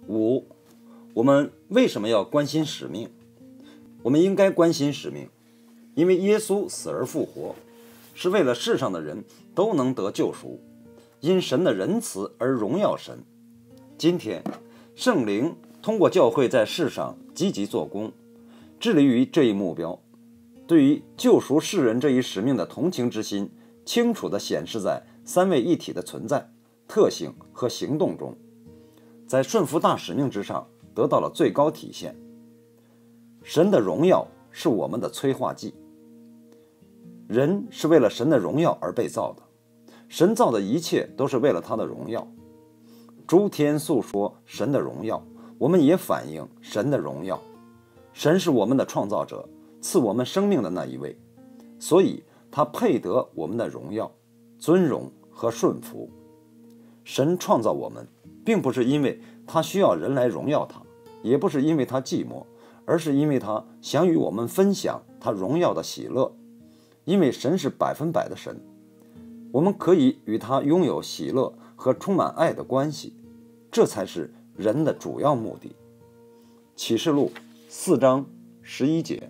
5. 我们为什么要关心使命？我们应该关心使命，因为耶稣死而复活，是为了世上的人都能得救赎，因神的仁慈而荣耀神。今天，圣灵通过教会在世上积极做工，致力于这一目标。对于救赎世人这一使命的同情之心，清楚地显示在三位一体的存在、特性和行动中，在顺服大使命之上得到了最高体现。神的荣耀是我们的催化剂。人是为了神的荣耀而被造的，神造的一切都是为了他的荣耀。诸天诉说神的荣耀，我们也反映神的荣耀。神是我们的创造者，赐我们生命的那一位，所以他配得我们的荣耀、尊荣和顺服。神创造我们，并不是因为他需要人来荣耀他，也不是因为他寂寞，而是因为他想与我们分享他荣耀的喜乐。因为神是100%的神，我们可以与他拥有喜乐和充满爱的关系，这才是人的主要目的。启示录4章11节，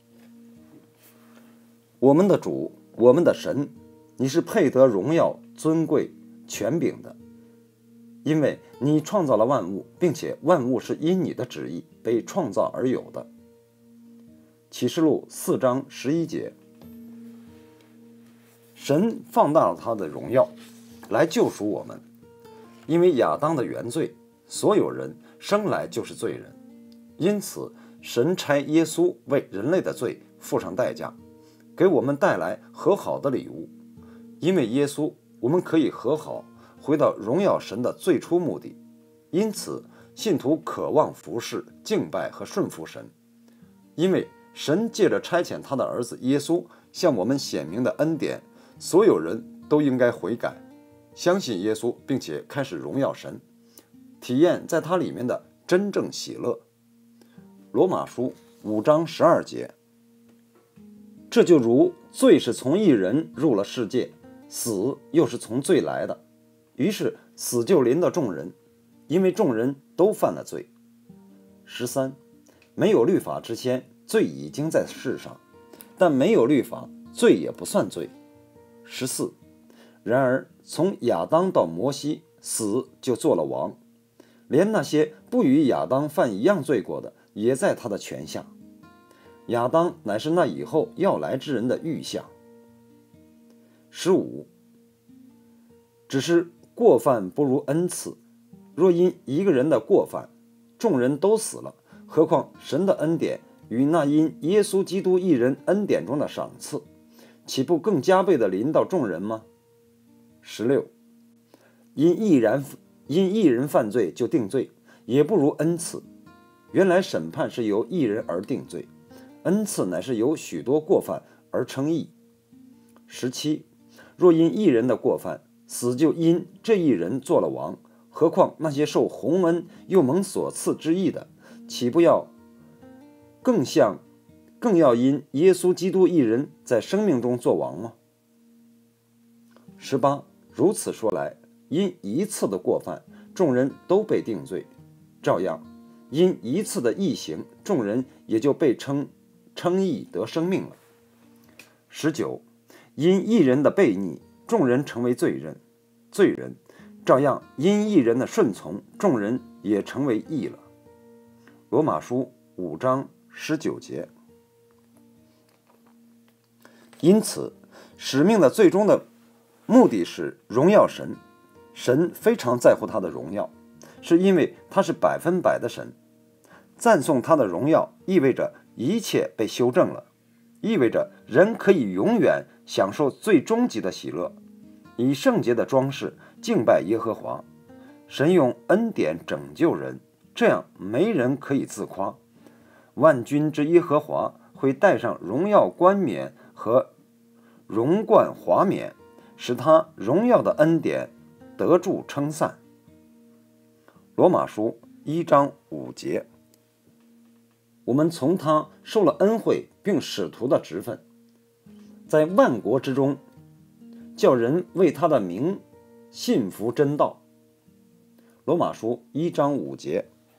我们的主，我们的神，你是配得荣耀、尊贵、权柄的，因为你创造了万物，并且万物是因你的旨意被创造而有的。启示录4章11节，神放大了他的荣耀来救赎我们。因为亚当的原罪，所有人生来就是罪人，因此神差耶稣为人类的罪付上代价，给我们带来和好的礼物。因为耶稣，我们可以和好，回到荣耀神的最初目的。因此信徒渴望服侍、敬拜和顺服神。因为神借着差遣他的儿子耶稣向我们显明的恩典，所有人都应该悔改，相信耶稣，并且开始荣耀神，体验在他里面的真正喜乐。罗马书5章12节，这就如罪是从一人入了世界，死又是从罪来的，于是死就临到众人，因为众人都犯了罪。13. 没有律法之前，罪已经在世上，但没有律法，罪也不算罪。14. 然而从亚当到摩西，死就做了王，连那些不与亚当犯一样罪过的，也在他的权下。亚当乃是那以后要来之人的预像。15. 只是过犯不如恩赐，若因一个人的过犯，众人都死了，何况神的恩典与那因耶稣基督一人恩典中的赏赐，岂不更加倍地临到众人吗？16. 因一人犯罪就定罪，也不如恩赐。原来审判是由一人而定罪，恩赐乃是由许多过犯而称义。17. 若因一人的过犯，死就因这一人做了王，何况那些受洪恩又蒙所赐之义的，岂不要更要因耶稣基督一人在生命中做王吗？18. 如此说来，因一次的过犯，众人都被定罪，照样因一次的义行，众人也就被称义得生命了。19. 因一人的悖逆，众人成为罪人，照样因一人的顺从，众人也成为义了。罗马书5章19节。因此，使命的最终的目的是荣耀神。神非常在乎他的荣耀，是因为他是100%的神。赞颂他的荣耀，意味着一切被修正了，意味着人可以永远享受最终极的喜乐，以圣洁的装饰敬拜耶和华。神用恩典拯救人，这样没人可以自夸。万军之耶和华会戴上荣耀冠冕和荣冠华冕，使他荣耀的恩典得助称赞。罗马书1章5节，我们从他受了恩惠并使徒的职分，在万国之中，叫人为他的名信服真道。罗马书1章5节，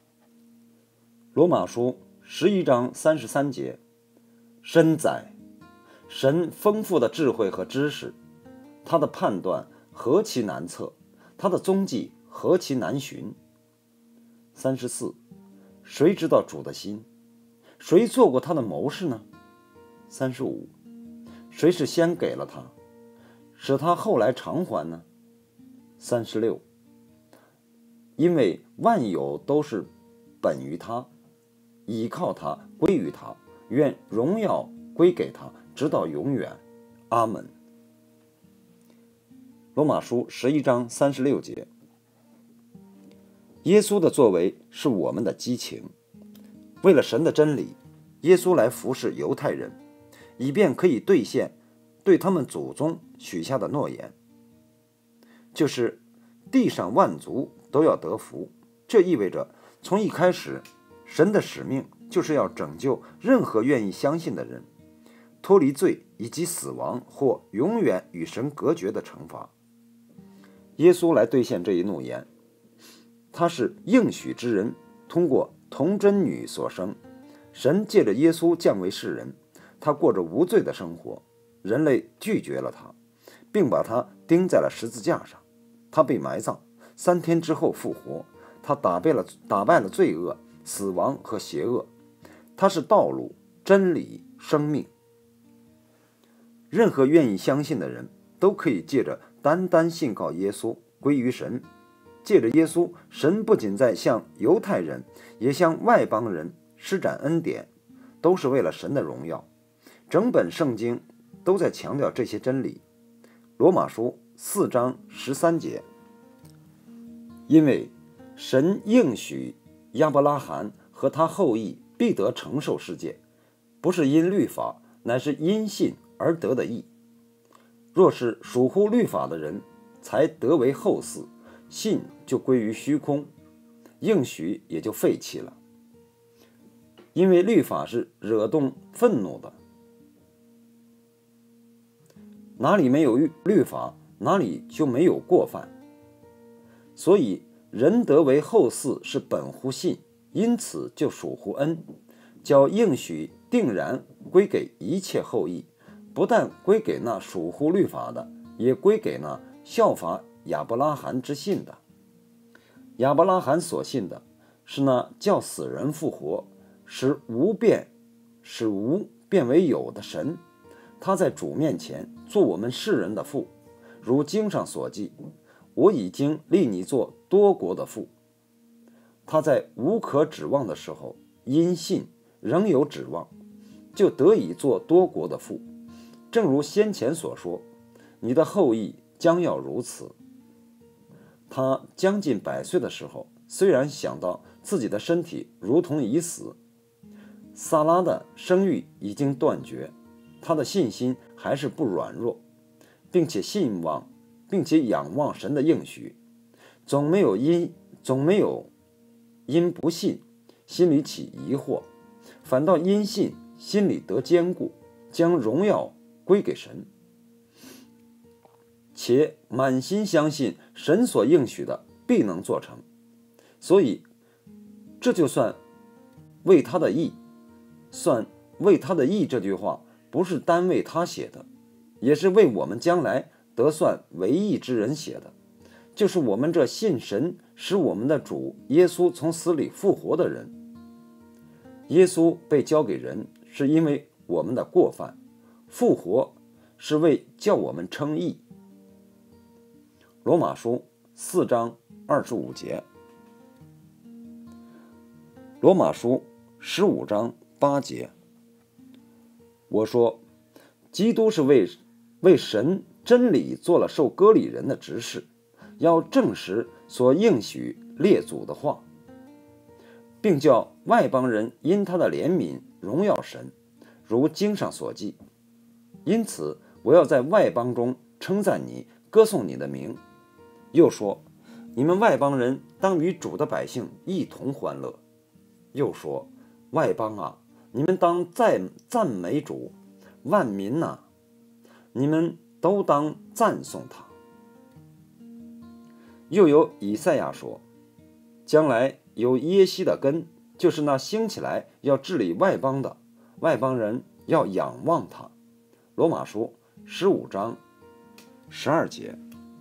罗马书11章33节，深哉，神丰富的智慧和知识，他的判断何其难测，他的踪迹何其难寻。34，谁知道主的心？谁做过他的谋士呢？35，谁是先给了他，使他后来偿还呢？36，因为万有都是本于他，倚靠他，归于他，愿荣耀归给他，直到永远。阿门。罗马书11章36节，耶稣的作为是我们的激情。为了神的真理，耶稣来服侍犹太人，以便可以兑现对他们祖宗许下的诺言，就是地上万族都要得福。这意味着从一开始，神的使命就是要拯救任何愿意相信的人，脱离罪以及死亡或永远与神隔绝的惩罚。耶稣来兑现这一诺言，他是应许之人，通过童贞女所生。神借着耶稣降为世人，他过着无罪的生活，人类拒绝了他，并把他钉在了十字架上。他被埋葬，3天之后复活。他打败了罪恶、死亡和邪恶。他是道路、真理、生命。任何愿意相信的人都可以借着单单信靠耶稣归于神。借着耶稣，神不仅在向犹太人，也向外邦人施展恩典，都是为了神的荣耀。整本圣经都在强调这些真理。罗马书4章13节，因为神应许亚伯拉罕和他后裔必得承受世界，不是因律法，乃是因信而得的义。若是属乎律法的人才得为后嗣，信就归于虚空，应许也就废弃了。因为律法是惹动愤怒的，哪里没有律法，哪里就没有过犯。所以人得为后嗣是本乎信，因此就属乎恩，叫应许定然归给一切后裔，不但归给那属乎律法的，也归给那效法亚伯拉罕之信的。亚伯拉罕所信的是那叫死人复活，使无变为有的神。他在主面前做我们世人的父，如经上所记，我已经立你做多国的父。他在无可指望的时候，因信仍有指望，就得以做多国的父。正如先前所说，你的后裔将要如此。他将近100岁的时候，虽然想到自己的身体如同已死，撒拉的生育已经断绝，他的信心还是不软弱，并且仰望神的应许，总没有因不信心里起疑惑，反倒因信心里得坚固，将荣耀归给神，且满心相信神所应许的必能做成。所以这就算为他的义。这句话不是单为他写的，也是为我们将来得算为义之人写的，就是我们这信神使我们的主耶稣从死里复活的人。耶稣被交给人，是因为我们的过犯；复活是为叫我们称义。罗马书4章25节，罗马书15章8节，我说，基督是为神真理做了受割礼人的执事，要证实所应许列祖的话，并叫外邦人因他的怜悯荣耀神，如经上所记。因此我要在外邦中称赞你，歌颂你的名。又说，你们外邦人当与主的百姓一同欢乐。又说，外邦啊，你们当赞美主，万民啊，你们都当赞颂他。又有以赛亚说，将来有耶西的根， 就是那兴起来要治理外邦的，外邦人要仰望他。罗马书15章12节。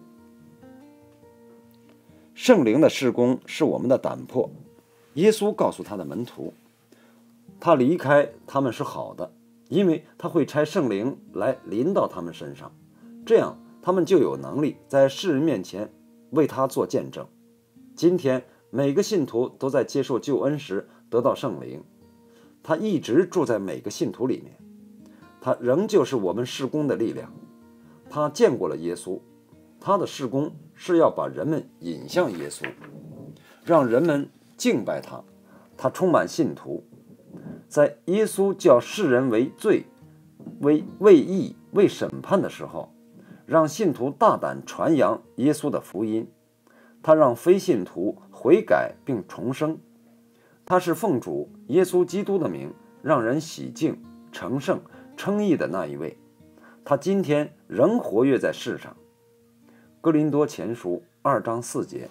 圣灵的事工是我们的胆魄。耶稣告诉他的门徒，他离开他们是好的，因为他会差圣灵来临到他们身上，这样他们就有能力在世人面前为他做见证。今天每个信徒都在接受救恩时得到圣灵，他一直住在每个信徒里面，他仍旧是我们事工的力量。他见过了耶稣，他的事工是要把人们引向耶稣，让人们敬拜他。他充满信徒，在耶稣叫世人为罪、为义、为审判的时候，让信徒大胆传扬耶稣的福音。他让非信徒悔改并重生。他是奉主耶稣基督的名让人洗净、成圣、称义的那一位。他今天仍活跃在世上。哥林多前书2章4节。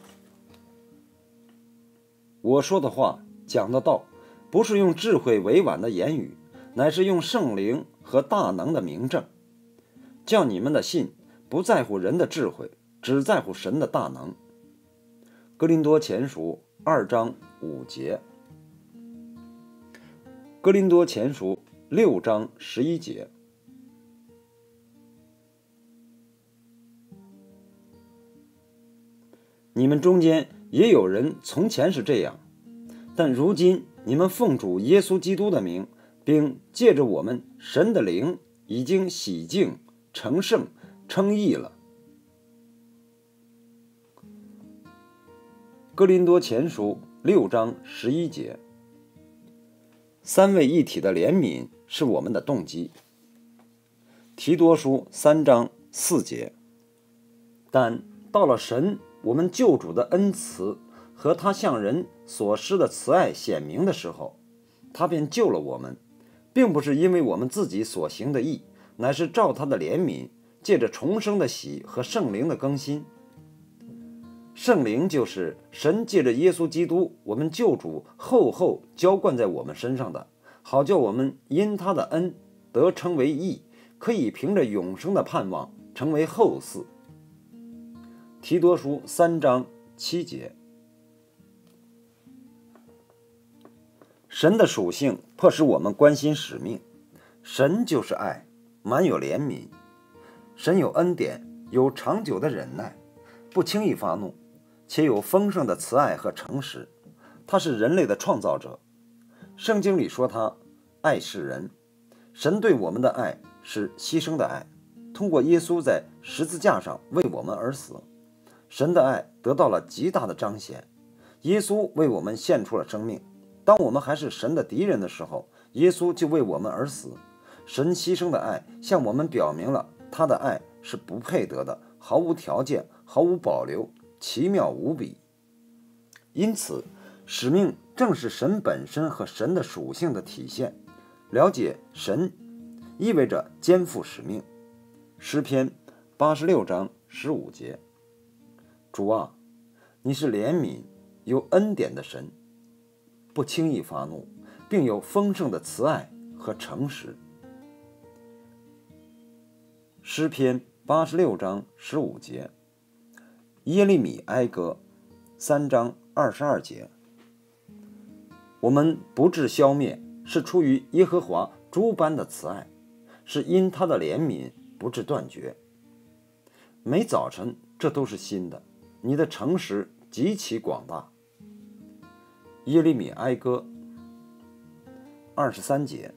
我说的话，讲的道，不是用智慧委婉的言语，乃是用圣灵和大能的明证，叫你们的信不在乎人的智慧，只在乎神的大能。哥林多前书2章5节。哥林多前书6章11节。你们中间也有人从前是这样，但如今你们奉主耶稣基督的名，并借着我们神的灵，已经洗净、成圣、称义了。哥林多前书6章11节。三位一体的怜悯是我们的动机。提多书3章4节。但到了神我们救主的恩慈和他向人所施的慈爱显明的时候，他便救了我们，并不是因为我们自己所行的义，乃是照他的怜悯，借着重生的喜和圣灵的更新。圣灵就是神借着耶稣基督我们救主厚厚浇灌在我们身上的，好叫我们因他的恩得称为义，可以凭着永生的盼望成为后嗣。提多书3章7节。神的属性迫使我们关心使命。神就是爱，满有怜悯。神有恩典，有长久的忍耐，不轻易发怒，且有丰盛的慈爱和诚实。他是人类的创造者。圣经里说他爱世人。神对我们的爱是牺牲的爱，通过耶稣在十字架上为我们而死。神的爱得到了极大的彰显。耶稣为我们献出了生命。当我们还是神的敌人的时候，耶稣就为我们而死。神牺牲的爱向我们表明了他的爱是不配得的，毫无条件，毫无保留，奇妙无比。因此，使命正是神本身和神的属性的体现。了解神意味着肩负使命。诗篇86章15节。主啊，你是怜悯有恩典的神，不轻易发怒，并有丰盛的慈爱和诚实。诗篇86章15节。耶利米哀歌3章22节。我们不致消灭，是出于耶和华诸般的慈爱，是因他的怜悯不致断绝。每早晨这都是新的，你的诚实极其广大。耶利米哀歌23节。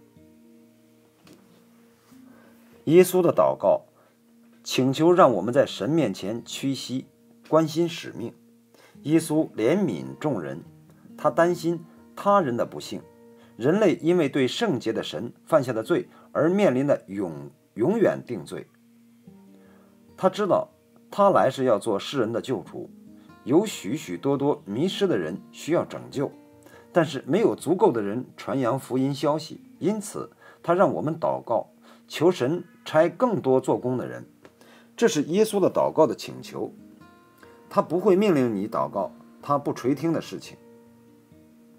耶稣的祷告请求让我们在神面前屈膝，关心使命。耶稣怜悯众人，他担心他人的不幸，人类因为对圣洁的神犯下的罪而面临的永远定罪。他知道他来是要做世人的救主，有许许多多迷失的人需要拯救，但是没有足够的人传扬福音消息，因此他让我们祷告，求神差更多做工的人。这是耶稣的祷告的请求。他不会命令你祷告他不垂听的事情。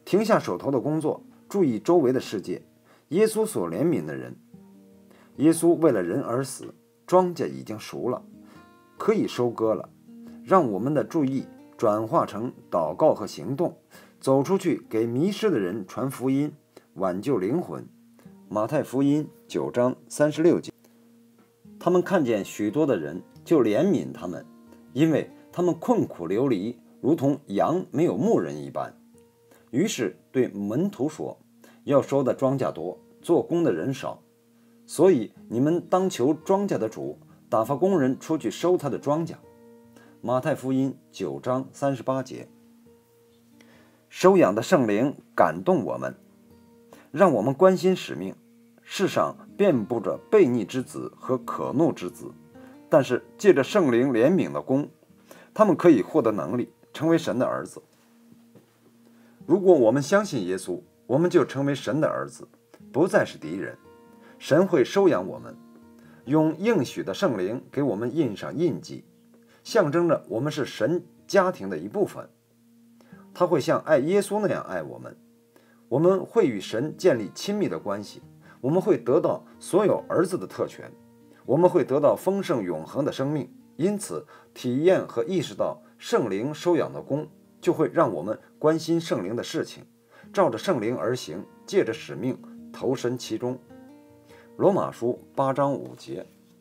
停下手头的工作，注意周围的世界。耶稣所怜悯的人，耶稣为了人而死，庄稼已经熟了，可以收割了。让我们的注意转化成祷告和行动，走出去给迷失的人传福音，挽救灵魂。马太福音9章36节。他们看见许多的人，就怜悯他们，因为他们困苦流离，如同羊没有牧人一般。于是对门徒说，要收的庄稼多，做工的人少，所以你们当求庄稼的主打发工人出去收他的庄稼。马太福音9章38节。收养的圣灵感动我们，让我们关心使命。世上遍布着悖逆之子和可怒之子，但是借着圣灵怜悯的功，他们可以获得能力，成为神的儿子。如果我们相信耶稣，我们就成为神的儿子，不再是敌人。神会收养我们，用应许的圣灵给我们印上印记，象征着我们是神家庭的一部分。他会像爱耶稣那样爱我们，我们会与神建立亲密的关系，我们会得到所有儿子的特权，我们会得到丰盛永恒的生命。因此，体验和意识到圣灵收养的功，就会让我们关心圣灵的事情，照着圣灵而行，借着使命投身其中。罗马书8章5节。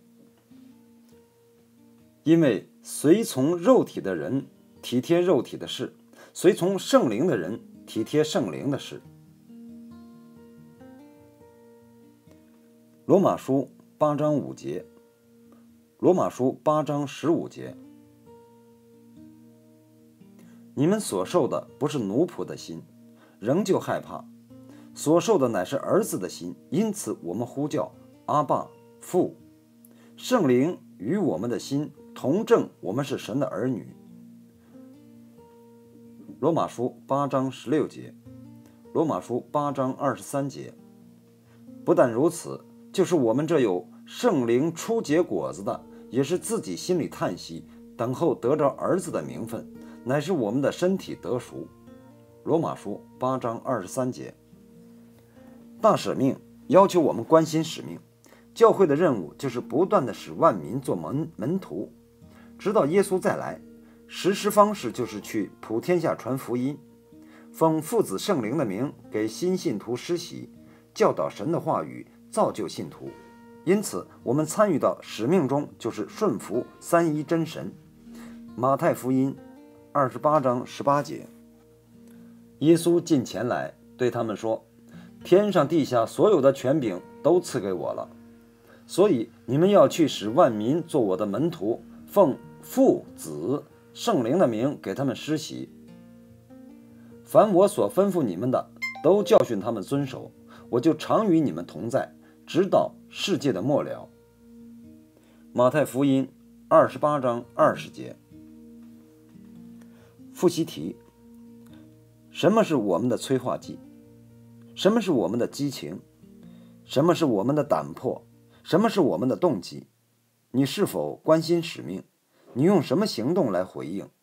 因为随从肉体的人体贴肉体的事，随从圣灵的人体贴圣灵的事。罗马书8章5节，罗马书8章15节。你们所受的不是奴仆的心，仍旧害怕；所受的乃是儿子的心，因此我们呼叫阿爸父。圣灵与我们的心同证，我们是神的儿女。罗马书8章16节，罗马书8章23节。不但如此，就是我们这有圣灵初结果子的，也是自己心里叹息，等候得着儿子的名分，乃是我们的身体得赎。罗马书8章23节。大使命要求我们关心使命，教会的任务就是不断地使万民做门徒，直到耶稣再来。实施方式就是去普天下传福音，奉父子圣灵的名给新信徒施洗，教导神的话语，造就信徒。因此我们参与到使命中，就是顺服三一真神。马太福音28章18节。耶稣近前来对他们说，天上地下所有的权柄都赐给我了，所以你们要去使万民做我的门徒，奉父子圣灵的名给他们施洗。凡我所吩咐你们的，都教训他们遵守，我就常与你们同在，直到世界的末了。马太福音28章20节。复习题：什么是我们的催化剂？什么是我们的激情？什么是我们的胆魄？什么是我们的动机？你是否关心使命？你用什么行动来回应？